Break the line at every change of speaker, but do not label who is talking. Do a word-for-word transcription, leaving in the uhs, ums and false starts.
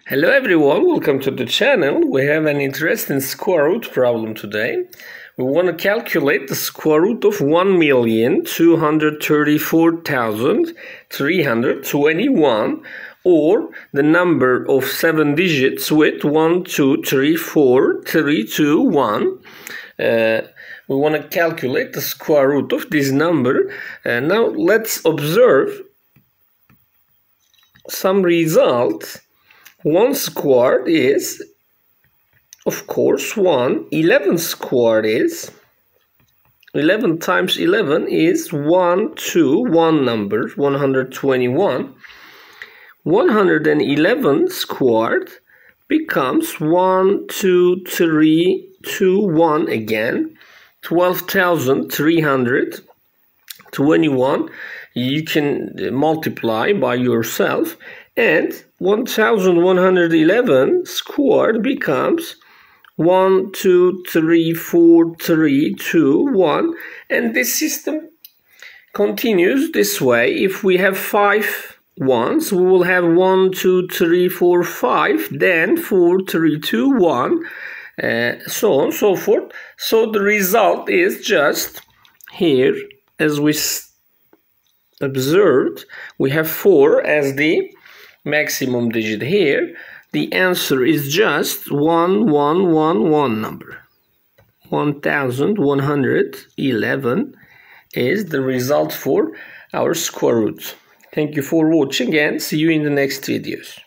Hello everyone, welcome to the channel. We have an interesting square root problem today. We want to calculate the square root of one million two hundred thirty-four thousand three hundred twenty-one, or the number of seven digits with one, two, three, four, three, two, one. Uh, we want to calculate the square root of this number. Uh, now let's observe some results. one squared is, of course, one. eleven squared is, eleven times eleven is one, two, one number, one hundred twenty-one. one hundred eleven squared becomes one, two, three, two, one again. twelve thousand three hundred twenty-one. You can multiply by yourself. And one thousand one hundred eleven squared becomes one, two, three, four, three, two, one. And this system continues this way. If we have five ones, we will have one, two, three, four, five, then four, three, two, one, uh, so on and so forth. So the result is just here, as we observed, we have four as the maximum digit here. The answer is just one one one one number. one thousand one hundred eleven is the result for our square root. Thank you for watching and see you in the next videos.